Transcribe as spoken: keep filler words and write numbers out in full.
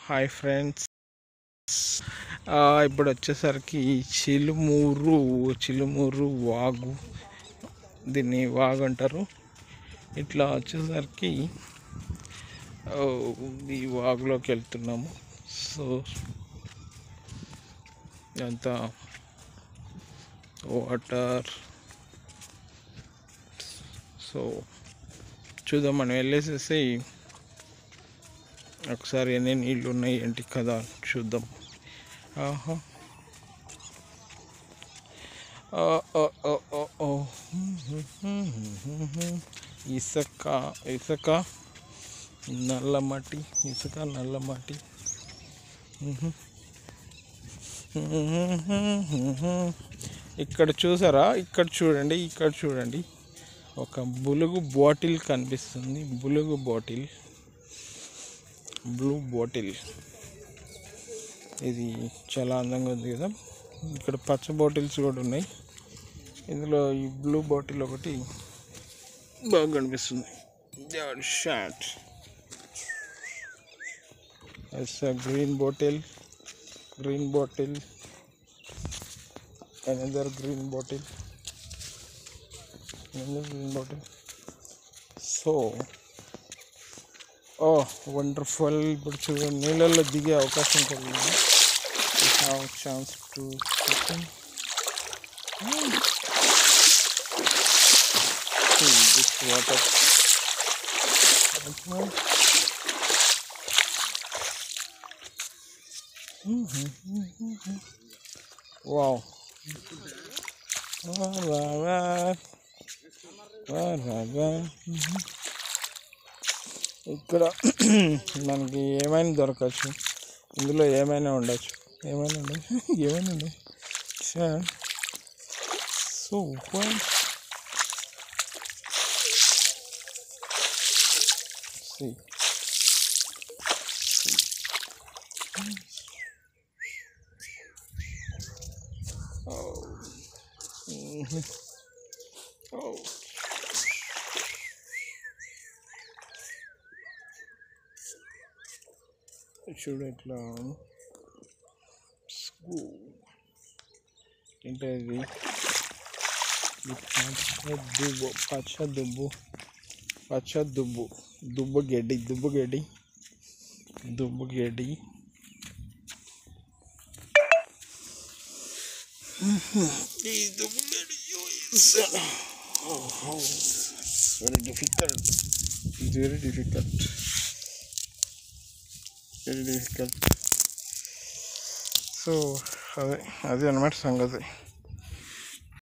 Hi friends, ఇప్పుడు వచ్చేసరికి చిలుమూరు చిలుమూరు వాగు, దీన్ని వాగు అంటారు. ఇట్లా వచ్చేసరికి ఈ వాగులోకి వెళ్తున్నాము. సో అంతా వాటర్. సో చూద్దాం, మనం వెళ్ళేసేసి ఒకసారి ఎన్ని నీళ్ళు ఉన్నాయి ఏంటి కదా చూద్దాం. ఆహా ఇసుక ఇసుక నల్ల మట్టి, ఇసుక నల్ల మట్టి. ఇక్కడ చూసారా, ఇక్కడ చూడండి, ఇక్కడ చూడండి, ఒక బులుగు బాటిల్ కనిపిస్తుంది. బులుగు బాటిల్, బ్లూ బాటిల్. ఇది చాలా అందంగా ఉంది కదా. ఇక్కడ పచ్చ బాటిల్స్ కూడా ఉన్నాయి. ఇందులో ఈ బ్లూ బాటిల్ ఒకటి బాగా కనిపిస్తుంది. షాట్ green bottle, green bottle, another green bottle, another green bottle. So oh wonderful. ఇప్పుడు చూడండి, నీళ్ళల్లో దిగే అవకాశం కలిగింది. We have chance to see this water. Wow. ఇక్కడ మనకి ఏమైనా దొరకచ్చు, ఇందులో ఏమైనా ఉండొచ్చు, ఏమైనా ఉండొచ్చు, ఏమైనా ఉండొచ్చు. So see oh mm-hmm. Oh చూడు ఇట్లా స్కూల్ ఏంటది, దుబ్బు, పచ్చ దుబ్బు, పచ్చ దుబ్బు, దుబ్బు గడ్డి, దుబ్బు గడ్డి, దుబ్బు గడ్డి. ఈ దుబ్బు గడ్డి very difficult, it's very difficult, very difficult. So అదే అదే అన్నమాట సంగతి.